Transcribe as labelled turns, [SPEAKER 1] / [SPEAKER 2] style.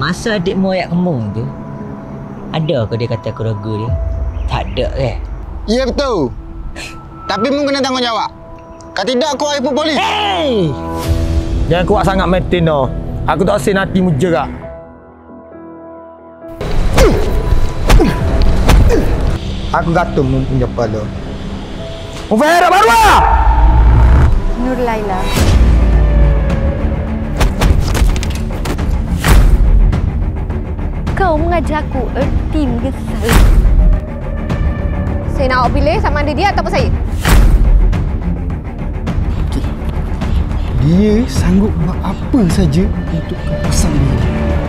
[SPEAKER 1] Masa adikmu ayat kemung tu, ada ke dia kata keluarga dia? Tak ada ke?
[SPEAKER 2] Ya betul. Tapi mu kena tanggungjawab. Kalau tidak aku akan polis.
[SPEAKER 3] Hey! Jangan kuat sangat Martin no. Aku tak asin hatimu jerak. Aku gantung mu punya kepala. Mufairah Barwa!
[SPEAKER 4] Nur Laila. Kau mengajarku erti menyesal.
[SPEAKER 5] Saya nak awak pilih sama ada dia ataupun saya.
[SPEAKER 2] Dia sanggup buat apa saja untuk kepuasan dia.